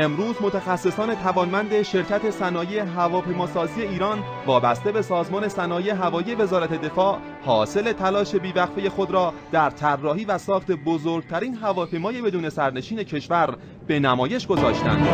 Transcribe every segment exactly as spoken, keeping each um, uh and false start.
امروز متخصصان توانمند شرکت صنایع هواپیماسازی ایران وابسته به سازمان صنایع هوایی وزارت دفاع حاصل تلاش بیوقفه خود را در طراحی و ساخت بزرگترین هواپیمای بدون سرنشین کشور به نمایش گذاشتند.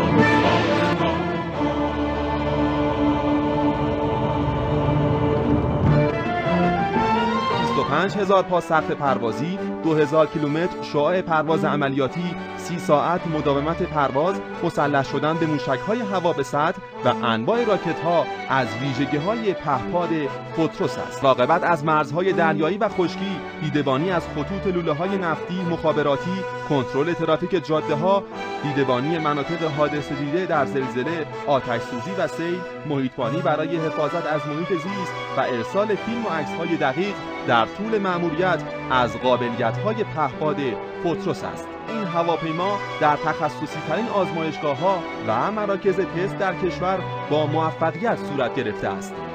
پنج هزار پا سقف پروازی، دو هزار کیلومتر شعاع پرواز عملیاتی، سی ساعت مداومت پرواز، مسلح شدن به موشک‌های هوا به سطح و انواع راکت‌ها از ویژگی‌های پهپاد فوتروس است. مراقبت از مرزهای دریایی و خشکی، دیدبانی از خطوط لوله‌های نفتی، مخابراتی، کنترل ترافیک جاده‌ها، دیدبانی مناطق حادثه دیده در زلزله، آتش‌سوزی و سیل، محیط‌بانی برای حفاظت از محیط زیست و ارسال فیلم و عکس‌های دقیق در طول مأموریت از قابلیت‌های پهپاد فوتروس است. این هواپیما در تخصصی ترین آزمایشگاه‌ها و مراکز تست در کشور با موفقیت صورت گرفته است.